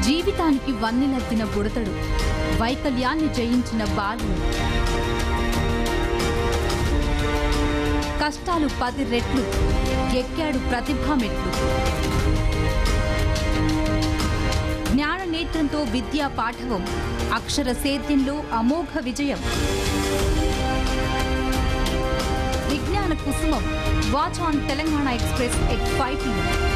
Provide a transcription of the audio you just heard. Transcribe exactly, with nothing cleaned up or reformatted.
జీవితానికి వన్నెలద్దిన బుడతడు, వైకల్యాన్ని జయించిన బాలుడు. కష్టాలు పది రెట్లు, ఎక్కాడు ప్రతిభా మెట్లు. జ్ఞాన నేత్రంతో విద్యా పాఠవం, అక్షర సేద్యంలో అమోఘ విజయం. విజ్ఞాన కుసుమం, watch on Telangana express at five P M.